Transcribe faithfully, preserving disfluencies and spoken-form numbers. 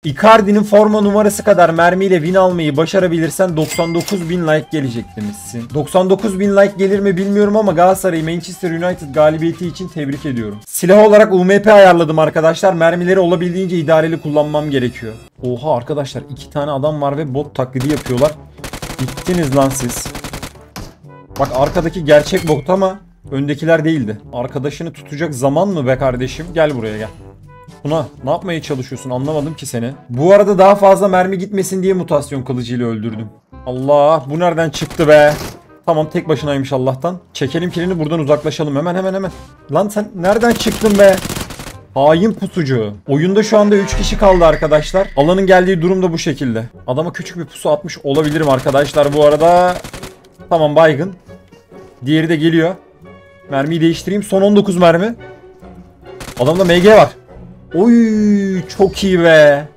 Icardi'nin forma numarası kadar mermiyle win almayı başarabilirsen doksan dokuz bin like gelecek demişsin. doksan dokuz bin like gelir mi bilmiyorum ama Galatasaray'ı Manchester United galibiyeti için tebrik ediyorum. Silah olarak U M P ayarladım arkadaşlar. Mermileri olabildiğince idareli kullanmam gerekiyor. Oha arkadaşlar, iki tane adam var ve bot taklidi yapıyorlar. Bittiniz lan siz. Bak arkadaki gerçek bot ama öndekiler değildi. Arkadaşını tutacak zaman mı be kardeşim? Gel buraya gel. Buna ne yapmaya çalışıyorsun, anlamadım ki seni. Bu arada daha fazla mermi gitmesin diye mutasyon kılıcıyla öldürdüm. Allah, bu nereden çıktı be? Tamam, tek başınaymış Allah'tan. Çekelim kilini, buradan uzaklaşalım hemen hemen hemen. Lan sen nereden çıktın be? Hain pusucu. Oyunda şu anda üç kişi kaldı arkadaşlar. Alanın geldiği durum da bu şekilde. Adama küçük bir pusu atmış olabilirim arkadaşlar bu arada. Tamam, baygın. Diğeri de geliyor. Mermiyi değiştireyim. Son on dokuz mermi. Adamda M G var. Oy, çok iyi be.